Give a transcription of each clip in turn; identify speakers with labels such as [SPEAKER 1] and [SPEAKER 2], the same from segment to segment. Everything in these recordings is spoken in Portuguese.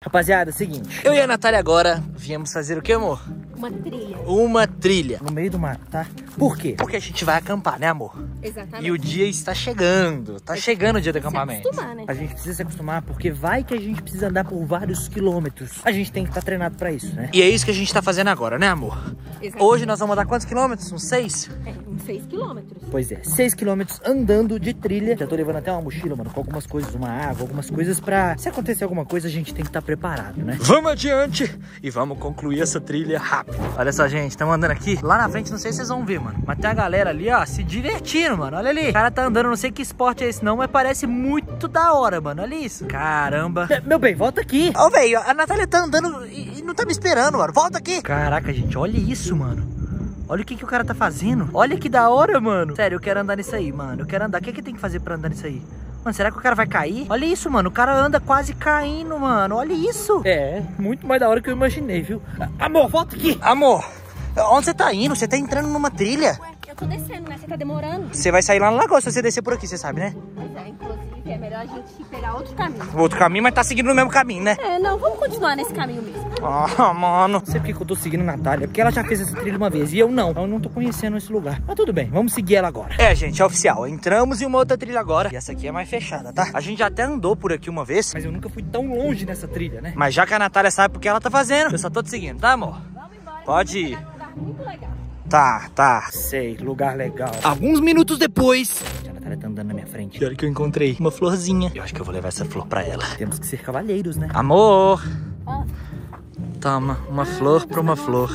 [SPEAKER 1] Rapaziada, é o seguinte.
[SPEAKER 2] Eu e a Natália agora viemos fazer o que, amor?
[SPEAKER 3] Uma trilha.
[SPEAKER 2] Uma trilha.
[SPEAKER 1] No meio do mato, tá? Por quê?
[SPEAKER 2] Porque a gente vai acampar, né, amor?
[SPEAKER 3] Exatamente.
[SPEAKER 2] E o dia está chegando. Tá chegando o dia do acampamento.
[SPEAKER 3] Se acostumar, né?
[SPEAKER 1] A gente precisa se acostumar, porque vai que a gente precisa andar por vários quilômetros. A gente tem que estar treinado pra isso, né?
[SPEAKER 2] E é isso que a gente tá fazendo agora, né, amor?
[SPEAKER 3] Exatamente.
[SPEAKER 2] Hoje nós vamos andar quantos quilômetros? Uns 6?
[SPEAKER 3] É, uns 6 quilômetros.
[SPEAKER 1] Pois é, 6 quilômetros andando de trilha. Já tô levando até uma mochila, mano, com algumas coisas, uma água, algumas coisas pra... Se acontecer alguma coisa, a gente tem que estar preparado, né?
[SPEAKER 2] Vamos adiante e vamos concluir essa trilha rápido. Olha só, gente, estamos andando aqui. Lá na frente, não sei se vocês vão ver, mano, mas tem a galera ali, ó, se divertindo, mano. Olha ali. O cara tá andando, não sei que esporte é esse não, mas parece muito da hora, mano. Olha isso. Caramba.
[SPEAKER 1] Meu bem, volta aqui.
[SPEAKER 2] Ô, velho, a Natália tá andando e não tá me esperando, mano. Volta aqui.
[SPEAKER 1] Caraca, gente, olha isso, mano. Olha o que o cara tá fazendo. Olha que da hora, mano. Sério, eu quero andar nisso aí, mano. Eu quero andar. O que tem que fazer pra andar nisso aí? Mano, será que o cara vai cair? Olha isso, mano. O cara anda quase caindo, mano. Olha isso. É, muito mais da hora que eu imaginei, viu? Amor, volta aqui.
[SPEAKER 2] Amor, onde você tá indo? Você tá entrando numa trilha?
[SPEAKER 3] Ué, eu tô descendo, né? Você tá demorando.
[SPEAKER 2] Você vai sair lá na lagoa se você descer por aqui, você sabe, né?
[SPEAKER 3] Pois é, inclusive é melhor a gente pegar outro caminho.
[SPEAKER 2] Outro caminho, mas tá seguindo no mesmo caminho, né?
[SPEAKER 3] É, não, vamos continuar nesse caminho mesmo.
[SPEAKER 2] Ah, mano.
[SPEAKER 1] Não sei porque que eu tô seguindo a Natália, porque ela já fez essa trilha uma vez e eu não. Eu não tô conhecendo esse lugar. Mas tudo bem, vamos seguir ela agora.
[SPEAKER 2] É, gente, é oficial. Entramos em uma outra trilha agora. E essa aqui é mais fechada, tá? A gente já até andou por aqui uma vez.
[SPEAKER 1] Mas eu nunca fui tão longe nessa trilha, né?
[SPEAKER 2] Mas já que a Natália sabe porque ela tá fazendo, eu só tô te seguindo, tá, amor?
[SPEAKER 3] Vamos embora.
[SPEAKER 2] Pode
[SPEAKER 3] Vamos
[SPEAKER 2] ir.
[SPEAKER 3] pegar um lugar muito legal.
[SPEAKER 2] Tá.
[SPEAKER 1] Sei, lugar legal.
[SPEAKER 2] Alguns minutos depois...
[SPEAKER 1] A Natália tá andando na minha frente.
[SPEAKER 2] E olha que eu encontrei uma florzinha. Eu acho que eu vou levar essa flor pra ela.
[SPEAKER 1] Temos que ser cavalheiros, né?
[SPEAKER 2] Amor,
[SPEAKER 3] Ó,
[SPEAKER 2] toma uma flor pra uma flor.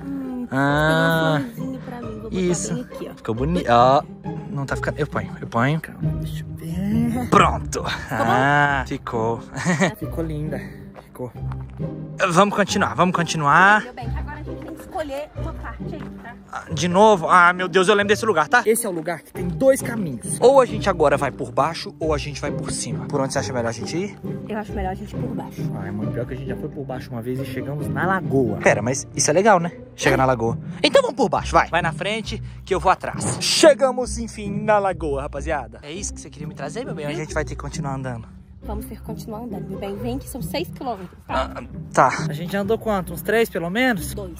[SPEAKER 2] Ah,
[SPEAKER 3] tem uma florzinha pra mim. Vou botar
[SPEAKER 2] isso.
[SPEAKER 3] bem aqui, ó.
[SPEAKER 2] Ficou bonito. Ó, não tá ficando... Eu ponho.
[SPEAKER 1] Calma, deixa eu ver.
[SPEAKER 2] Pronto. Ah, ficou.
[SPEAKER 1] Ficou linda. Ficou.
[SPEAKER 2] Vamos continuar.
[SPEAKER 3] Meu bem, que agora a gente tem que escolher uma parte aí, tá?
[SPEAKER 2] De novo? Ah, meu Deus, eu lembro desse lugar, tá?
[SPEAKER 1] Esse é o lugar que tem 2 caminhos.
[SPEAKER 2] Ou a gente agora vai por baixo, ou a gente vai por cima. Por onde você acha melhor a gente ir?
[SPEAKER 3] Eu acho melhor a gente ir por baixo.
[SPEAKER 1] Ai, mano, pior que a gente já foi por baixo uma vez e chegamos na lagoa.
[SPEAKER 2] Pera, mas isso é legal, né? Chega na lagoa. Então vamos por baixo, vai. Vai na frente que eu vou atrás. Chegamos, enfim, na lagoa, rapaziada. É isso que você queria me trazer, meu bem? Ou a gente vai ter que continuar andando?
[SPEAKER 3] Vamos ter que continuar andando, meu bem. Vem que são 6 quilômetros, tá?
[SPEAKER 2] Tá.
[SPEAKER 1] A gente andou quanto? Uns 3 pelo menos?
[SPEAKER 3] 2.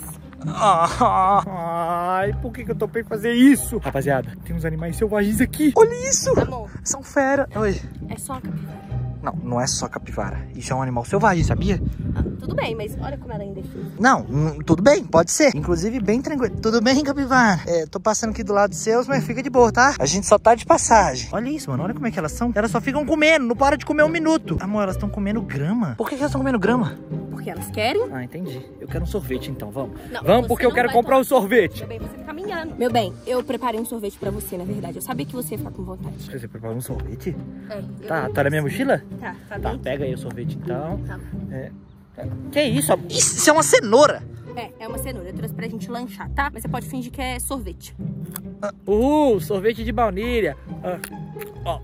[SPEAKER 1] Ai, por que eu topei fazer isso? Rapaziada, tem uns animais selvagens aqui.
[SPEAKER 2] Olha isso!
[SPEAKER 3] Amor,
[SPEAKER 2] São fera. Oi.
[SPEAKER 3] é só uma capivara.
[SPEAKER 2] Não é só capivara. Isso é um animal selvagem, sabia?
[SPEAKER 3] Ah, tudo bem, mas olha como ela é indefesa.
[SPEAKER 2] Não, tudo bem, pode ser. Inclusive, bem tranquilo. Tudo bem, capivara? É, tô passando aqui do lado dos seus, mas fica de boa, tá? A gente só tá de passagem.
[SPEAKER 1] Olha isso, mano. Olha como é que elas são. Elas só ficam comendo, não para de comer um minuto. Amor, elas estão comendo grama.
[SPEAKER 2] Por que elas estão comendo grama?
[SPEAKER 3] Porque elas querem?
[SPEAKER 1] Ah, entendi. Eu quero um sorvete, então. Vamos.
[SPEAKER 3] Não,
[SPEAKER 1] Vamos
[SPEAKER 3] você
[SPEAKER 1] porque eu
[SPEAKER 3] não
[SPEAKER 1] quero
[SPEAKER 3] vai
[SPEAKER 1] comprar um
[SPEAKER 3] tomar.
[SPEAKER 1] sorvete.
[SPEAKER 3] Meu bem, você tá caminhando. Meu bem, eu preparei um sorvete pra você, na verdade. Eu sabia que você ia ficar com vontade.
[SPEAKER 1] Você preparou um sorvete?
[SPEAKER 3] É,
[SPEAKER 1] Tá na minha mochila?
[SPEAKER 3] Tá
[SPEAKER 1] Tá,
[SPEAKER 3] bem?
[SPEAKER 1] pega aí o sorvete, então.
[SPEAKER 3] Tá.
[SPEAKER 1] Que isso, amor?
[SPEAKER 2] Isso é uma cenoura.
[SPEAKER 3] É uma cenoura. Eu trouxe pra gente lanchar, tá? Mas você pode fingir que é sorvete.
[SPEAKER 1] Sorvete de baunilha. Ó.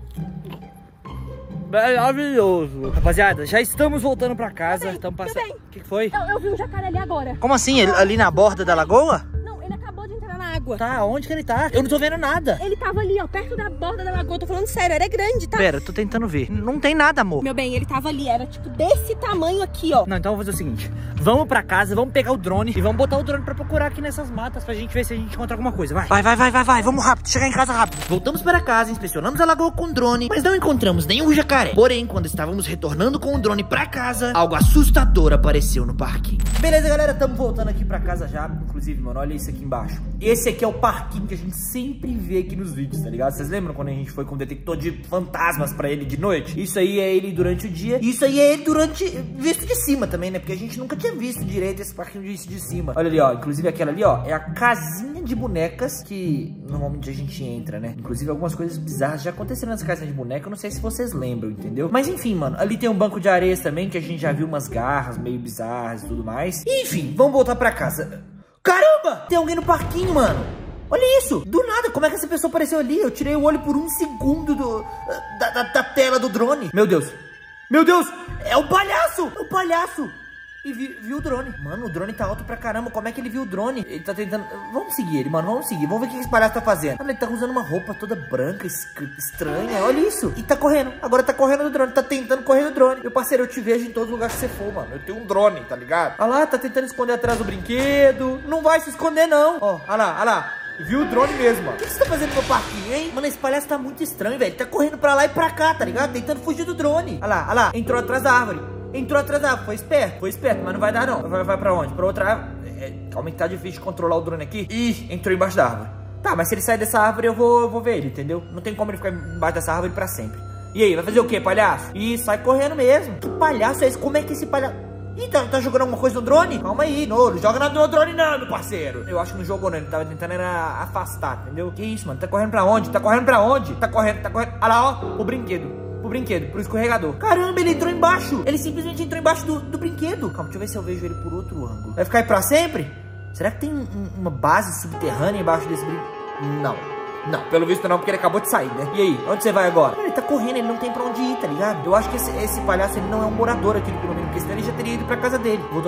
[SPEAKER 1] Maravilhoso. Rapaziada, já estamos voltando pra casa. Estamos passando.
[SPEAKER 3] bem.
[SPEAKER 1] O que foi?
[SPEAKER 3] Eu vi um jacaré ali agora.
[SPEAKER 2] Como assim? Ali na borda da lagoa?
[SPEAKER 3] Não, ele acabou de entrar na água.
[SPEAKER 1] Tá, onde que ele tá? Eu não tô vendo nada.
[SPEAKER 3] Ele tava ali, ó, perto da borda da lagoa. Eu tô falando sério, ele é grande, tá?
[SPEAKER 1] Pera, tô tentando ver. Não tem nada, amor.
[SPEAKER 3] Meu bem, ele tava ali, era tipo desse tamanho aqui, ó.
[SPEAKER 1] Não, então vamos fazer o seguinte. Vamos pra casa, vamos pegar o drone e vamos botar o drone pra procurar aqui nessas matas pra gente ver se a gente encontra alguma coisa. Vai.
[SPEAKER 2] Vai. Vamos rápido. Chegar em casa rápido.
[SPEAKER 1] Voltamos para casa, inspecionamos a lagoa com o drone, mas não encontramos nenhum jacaré. Porém, quando estávamos retornando com o drone pra casa, algo assustador apareceu no parquinho. Beleza, galera, estamos voltando aqui pra casa já. Inclusive, mano, olha isso aqui embaixo. Esse aqui é o parquinho que a gente sempre vê aqui nos vídeos, tá ligado? Vocês lembram quando a gente foi com o detector de fantasmas pra ele de noite? Isso aí é ele durante o dia. Isso aí é ele durante... visto de cima também, né? Porque a gente nunca tinha visto direito esse parquinho visto de cima. Olha ali, ó. Inclusive aquela ali, ó, é a casinha de bonecas que normalmente a gente entra, né? Inclusive algumas coisas bizarras já aconteceram nessa casinha de boneca. Eu não sei se vocês lembram, entendeu? Mas enfim, mano, ali tem um banco de areias também, que a gente já viu umas garras meio bizarras e tudo mais. Enfim, vamos voltar pra casa. Caramba! Tem alguém no parquinho, mano. Olha isso! Do nada, como é que essa pessoa apareceu ali? Eu tirei o olho por um segundo da tela do drone. Meu Deus! Meu Deus! É o palhaço! O palhaço! e viu o drone. Mano, o drone tá alto pra caramba. Como é que ele viu o drone? Ele tá tentando... Vamos seguir ele, mano. Vamos seguir. Vamos ver o que esse palhaço tá fazendo. Mano, ele tá usando uma roupa toda branca, estranha. Olha isso. E tá correndo. Agora tá correndo do drone. Tá tentando correr do drone. Meu parceiro, eu te vejo em todo lugar que você for, mano. Eu tenho um drone, tá ligado? Olha lá, tá tentando esconder atrás do brinquedo. Não vai se esconder, não. Ó, olha lá, olha lá. Viu o drone mesmo, mano. O que você tá fazendo no meu parquinho, hein? Mano, esse palhaço tá muito estranho, velho. Ele tá correndo pra lá e pra cá, tá ligado? Tentando fugir do drone. Olha lá. Entrou atrás da árvore. Entrou atrás da árvore. Foi esperto, mas não vai dar, não. Vai pra onde? Pra outra árvore. Calma que tá difícil de controlar o drone aqui. Ih, entrou embaixo da árvore. Tá, mas se ele sair dessa árvore, eu vou ver ele, entendeu? Não tem como ele ficar embaixo dessa árvore pra sempre. E aí, vai fazer o quê, palhaço? Ih, sai correndo mesmo. Que palhaço é esse? Como é que esse palhaço... Ih, tá jogando alguma coisa no drone? Calma aí, não joga nada no drone não, meu parceiro. Eu acho que não jogou não, ele tava tentando era afastar, entendeu? Que isso, mano, tá correndo pra onde? Tá correndo pra onde? Tá correndo. Olha lá, ó, o brinquedo, pro escorregador. Caramba, ele entrou embaixo. Ele simplesmente entrou embaixo do brinquedo. Calma, deixa eu ver se eu vejo ele por outro ângulo. Vai ficar aí pra sempre? Será que tem uma base subterrânea embaixo desse brinquedo? Não, pelo visto não, porque ele acabou de sair, né? E aí, onde você vai agora? Ele tá correndo, ele não tem pra onde ir, tá ligado? Eu acho que esse palhaço, ele não é um morador aqui do condomínio, porque senão ele já teria ido pra casa dele. Voltou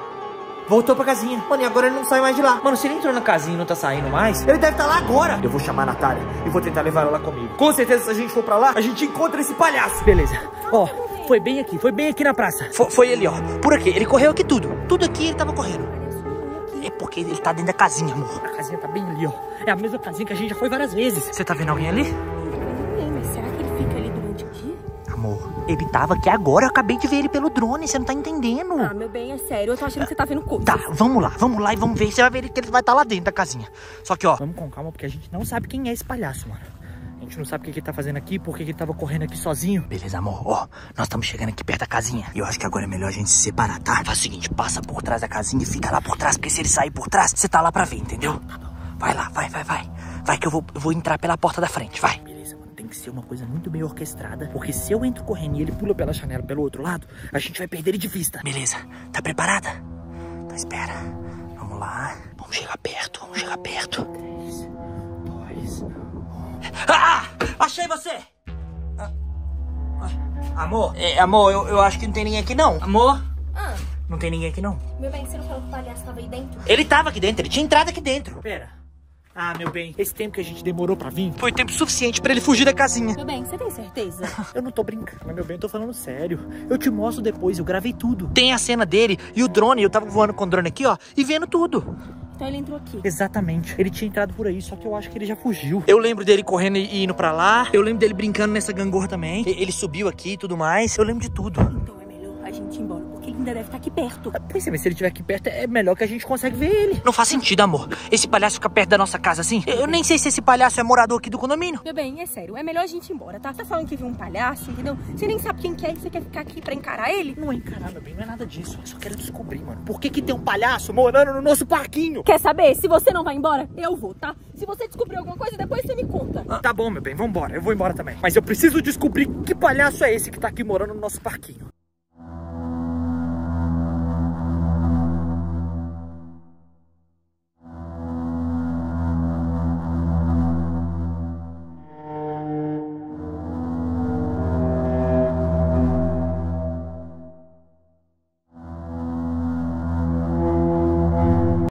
[SPEAKER 1] pra casinha. Mano, e agora ele não sai mais de lá. Mano, se ele entrou na casinha e não tá saindo mais, ele deve estar lá agora. Eu vou chamar a Natália e vou tentar levar ela lá comigo. Com certeza, se a gente for pra lá, a gente encontra esse palhaço.
[SPEAKER 2] Beleza. Ó, foi bem aqui na praça.
[SPEAKER 1] Foi ele, ó. Por aqui, ele correu aqui tudo. Tudo aqui ele tava correndo. É porque ele tá dentro da casinha, amor.
[SPEAKER 2] A casinha tá bem ali, ó. É a mesma casinha que a gente já foi várias vezes. Você tá vendo alguém ali?
[SPEAKER 3] Mas será que ele fica ali durante o dia?
[SPEAKER 1] Amor, ele tava aqui agora. Eu acabei de ver ele pelo drone. Você não tá entendendo.
[SPEAKER 3] Ah, meu bem, é sério. Eu tô achando que você tá vendo coisa.
[SPEAKER 1] Tá, vamos lá e vamos ver. Você vai ver que ele vai estar lá dentro da casinha. Só que, ó,
[SPEAKER 2] vamos com calma, porque a gente não sabe quem é esse palhaço, mano. A gente não sabe o que ele tá fazendo aqui, por que ele tava correndo aqui sozinho.
[SPEAKER 1] Beleza, amor. Ó, nós estamos chegando aqui perto da casinha. E eu acho que agora é melhor a gente se separar, tá? Faz o seguinte, passa por trás da casinha e fica lá por trás, porque se ele sair por trás, você tá lá pra ver, entendeu? Tá bom. Vai lá, vai. Vai que eu vou entrar pela porta da frente, vai.
[SPEAKER 2] Beleza, mano. Tem que ser uma coisa muito bem orquestrada, porque se eu entro correndo e ele pula pela janela pelo outro lado, a gente vai perder ele de vista.
[SPEAKER 1] Beleza. Tá preparada? Então espera. Vamos lá. Vamos chegar perto.
[SPEAKER 2] 3, 2, 1...
[SPEAKER 1] Ah! Achei você! Amor, amor, eu acho que não tem ninguém aqui não. Amor? Não tem ninguém aqui não.
[SPEAKER 3] Meu bem, você não falou que o palhaço tava aí dentro?
[SPEAKER 1] Ele tava aqui dentro, ele tinha entrado aqui dentro.
[SPEAKER 2] Pera. Ah, meu bem, esse tempo que a gente demorou pra vir
[SPEAKER 1] foi tempo suficiente pra ele fugir da casinha.
[SPEAKER 3] Meu bem, você tem certeza?
[SPEAKER 2] Eu não tô brincando, mas meu bem, eu tô falando sério. Eu te mostro depois, eu gravei tudo.
[SPEAKER 1] Tem a cena dele e o drone, eu tava voando com o drone aqui, ó, e vendo tudo.
[SPEAKER 3] Então ele entrou aqui.
[SPEAKER 2] Exatamente, ele tinha entrado por aí, só que eu acho que ele já fugiu.
[SPEAKER 1] Eu lembro dele correndo e indo pra lá. Eu lembro dele brincando nessa gangorra também. Ele subiu aqui e tudo mais. Eu lembro de tudo.
[SPEAKER 3] Então é melhor a gente ir embora, porque ele ainda deve estar aqui perto.
[SPEAKER 2] Pois é, mas se ele estiver aqui perto, é melhor que a gente consiga ver ele.
[SPEAKER 1] Não faz sentido, amor. Esse palhaço fica perto da nossa casa assim. Eu nem sei se esse palhaço é morador aqui do condomínio.
[SPEAKER 3] Meu bem, é sério, é melhor a gente ir embora, tá? Você tá falando que viu um palhaço, entendeu? Você nem sabe quem que é e você quer ficar aqui pra encarar ele?
[SPEAKER 2] Não é encarar, meu bem, não é nada disso. Eu só quero descobrir, mano, por que tem um palhaço morando no nosso parquinho?
[SPEAKER 3] Quer saber? Se você não vai embora, eu vou, tá? Se você descobrir alguma coisa, depois você me conta.
[SPEAKER 2] Tá bom, meu bem, vambora. Eu vou embora também. Mas eu preciso descobrir que palhaço é esse que tá aqui morando no nosso parquinho.